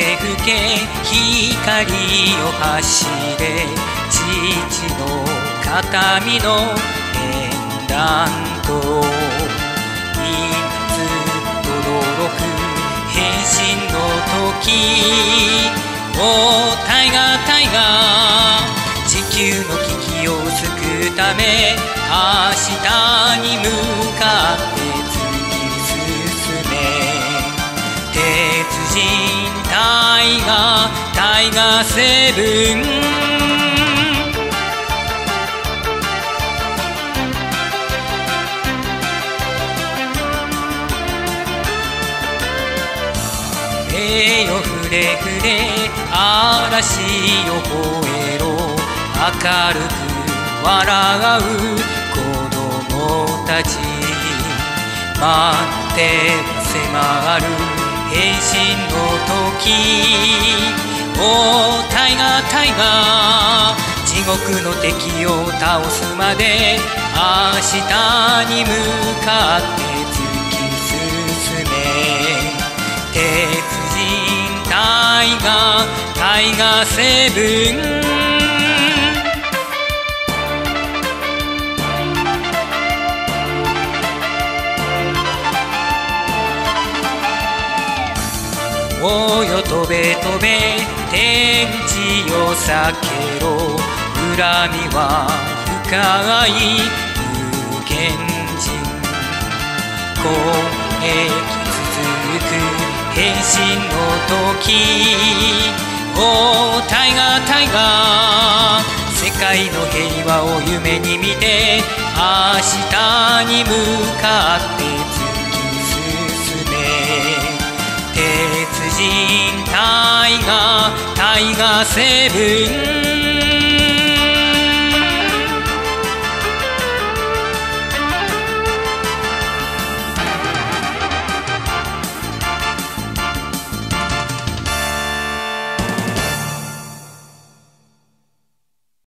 吹け光を走れ父の形見のペンダントいつ驚く変身の時おタイガータイガー地球の危機を救うため明日に向かって突き進め鉄人タイガーセブン雨よふれふれ嵐よ吠えろ明るく笑う子供たち待って迫る変身の時おタイガータイガー地獄の敵を倒すまで明日に向かって突き進め鉄人タイガーセブンおよ飛べ飛べ天地を避けろ恨みは深い無限人攻撃続く変身の時おタイガータイガー世界の平和を夢に見て明日に向かって突き進め鉄人タイガーセブン